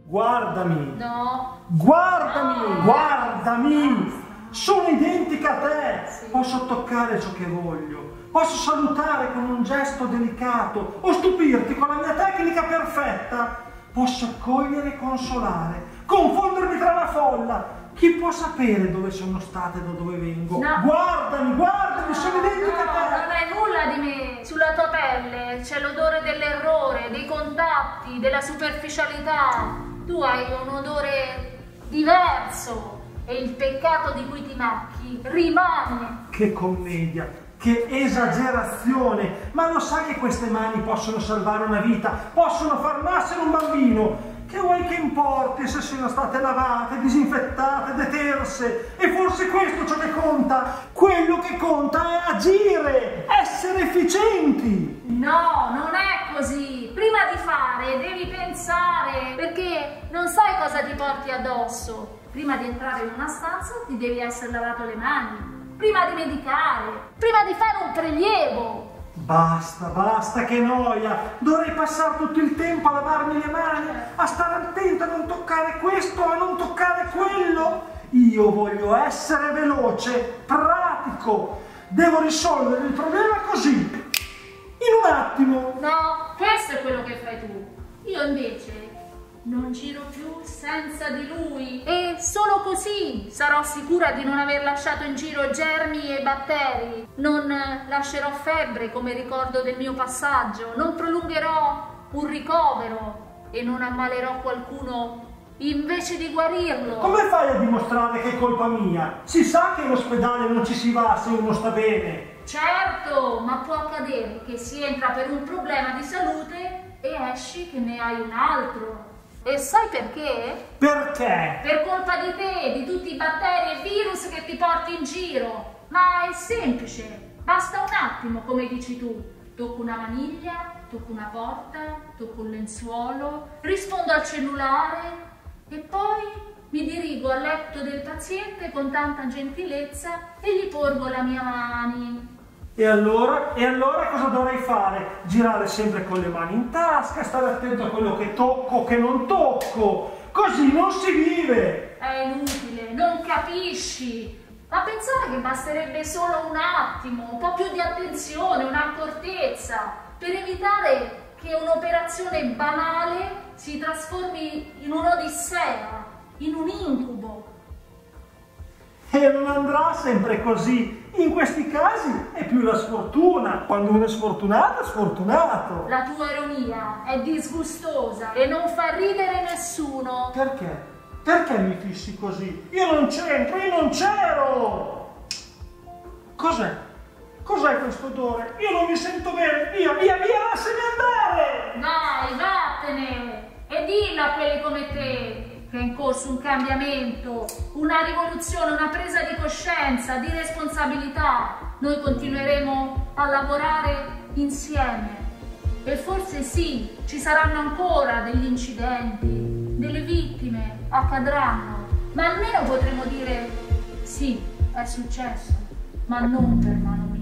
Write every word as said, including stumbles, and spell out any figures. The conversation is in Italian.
Guardami. No. Guardami, No. guardami. Sono identica a te. Sì. Posso toccare ciò che voglio. Posso salutare con un gesto delicato o stupirti con la mia tecnica perfetta. Posso accogliere e consolare, confondermi tra la folla. Chi può sapere dove sono stata e da dove vengo? No. Guardami, guardami, sono identica No, a te. non hai nulla di me. Sulla tua pelle c'è l'odore dell'errore, dei contatti, della superficialità. Tu hai un odore diverso e il peccato di cui ti macchi rimane. Che commedia, che esagerazione! Ma lo sai che queste mani possono salvare una vita, possono far nascere un bambino? Che vuoi che importi se sono state lavate, disinfettate, deterse? E forse questo ciò che conta? Quello che conta è agire, essere efficienti! No, non è così. Prima di fare devi pensare, perché non sai cosa ti porti addosso. Prima di entrare in una stanza ti devi essere lavato le mani, prima di medicare, prima di fare un prelievo. Basta, basta, che noia! Dovrei passare tutto il tempo a lavarmi le mani, a stare attento a non toccare questo, a non toccare quello. Io voglio essere veloce, pratico. Devo risolvere il problema così, in un attimo. No, questo è quello che fai tu. Io invece non giro più senza di lui e solo così sarò sicura di non aver lasciato in giro germi e batteri. Non lascerò febbre come ricordo del mio passaggio, non prolungherò un ricovero e non ammalerò qualcuno invece di guarirlo. Come fai a dimostrare che è colpa mia? Si sa che in ospedale non ci si va se uno sta bene. Certo, ma può accadere che si entra per un problema di salute e esci che ne hai un altro. E sai perché? Perché? Per colpa di te, di tutti i batteri e virus che ti porti in giro. Ma è semplice, basta un attimo, come dici tu. Tocco una maniglia, tocco una porta, tocco un lenzuolo, rispondo al cellulare e poi mi dirigo al letto del paziente con tanta gentilezza e gli porgo la mia mano. E allora? E allora cosa dovrei fare? Girare sempre con le mani in tasca, stare attento a quello che tocco, che non tocco. Così non si vive. È inutile, non capisci. Ma pensare che basterebbe solo un attimo, un po' più di attenzione, un'accortezza, per evitare che un'operazione banale si trasformi in un'odissea, in un incubo. E non andrà sempre così. In questi casi è più la sfortuna. Quando uno è sfortunato, è sfortunato. La tua ironia è disgustosa e non fa ridere nessuno. Perché? Perché mi fissi così? Io non c'entro, io non c'ero! Cos'è? Cos'è questo odore? Io non mi sento bene! Via, via, via, lasciami andare! Dai, vattene! E dillo a quelli come te che è in corso un cambiamento, una rivoluzione, una presa di coscienza, di responsabilità. Noi continueremo a lavorare insieme e forse sì, ci saranno ancora degli incidenti, delle vittime, accadranno, ma almeno potremo dire sì, è successo, ma non per mano mia.